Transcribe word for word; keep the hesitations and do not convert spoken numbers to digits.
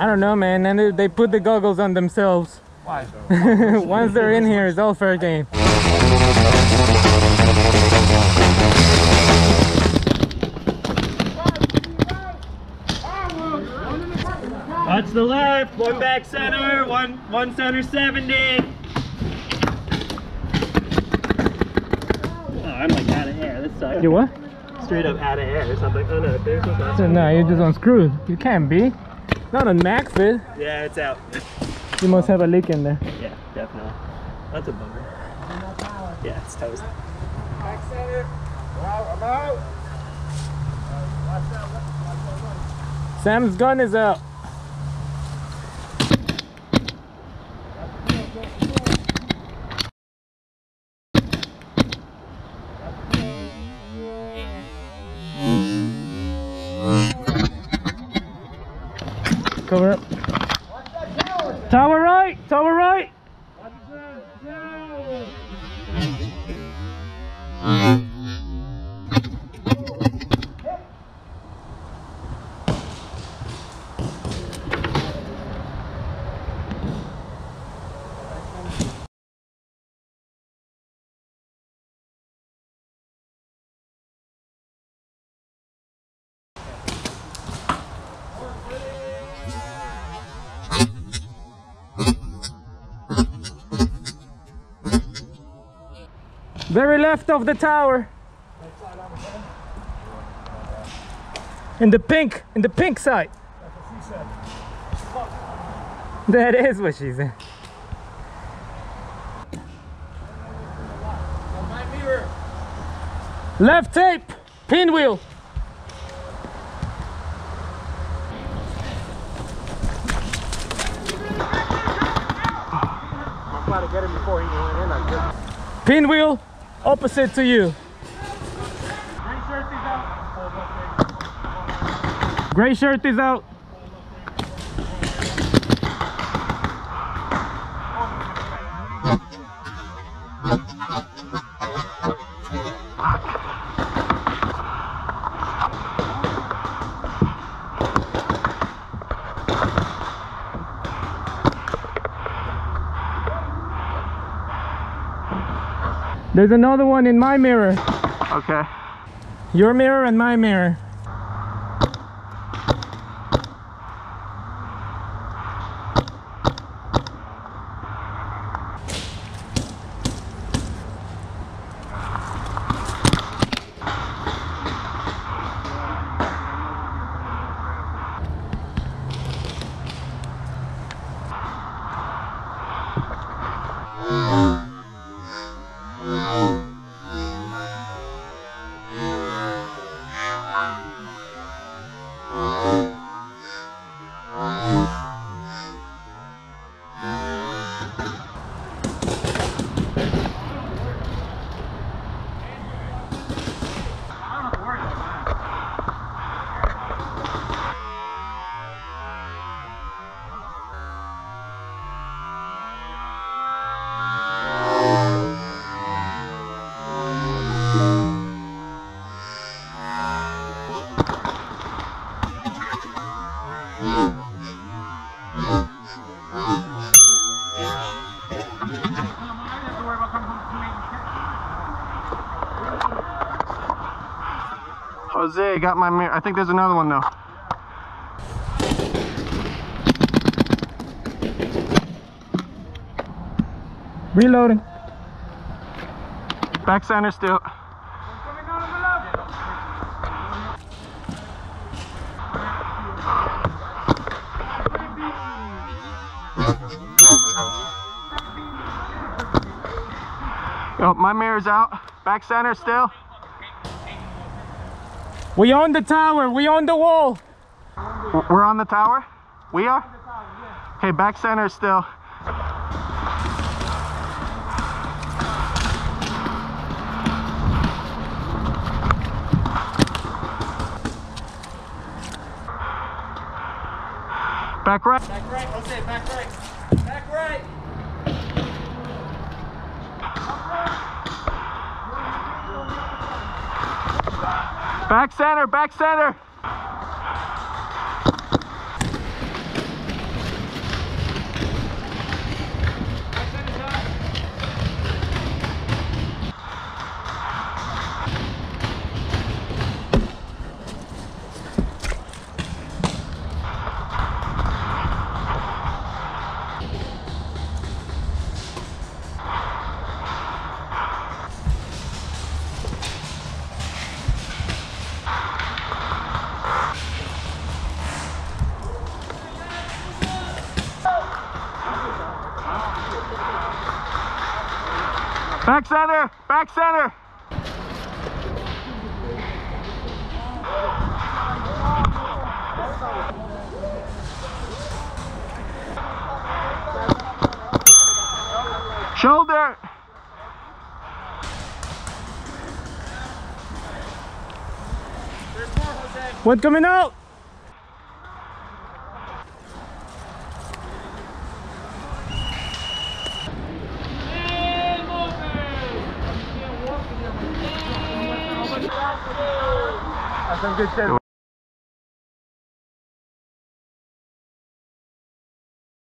I don't know, man. And they, they put the goggles on themselves. Why? Once they're in here, it's all fair game. Watch the left, one back center, one one center seventy. Oh, I'm like out of air. This sucks. You what? Straight up out of air or something. Oh no, there's no. So, no, you're just unscrewed. You can't be. Not on MacFit. Yeah, it's out. You must have a leak in there. Yeah, definitely. That's a bummer. Yeah, it's toast. Back center. Wow, I'm out. Watch out, watch out. Sam's gun is out. Cover up. Tower right, tower right. Very left of the tower. In the pink, in the pink side. That's what she said. That is what she said. My mirror. Left tape, pinwheel. I'm trying to get him before he went in. I just... Pinwheel, opposite to you. Gray shirt is out. There's another one in my mirror. Okay. Your mirror and my mirror. Jose, got my mirror. I think there's another one though. Reloading. Back center still. Oh, my mirror's out. Back center still. We on the tower. We on the wall. We're on the tower? We are? Okay, back center still. Back right. Back right, Jose, back right. Back right. Back center, back center. Back center, back center. Shoulder. One coming out. That's some good shit.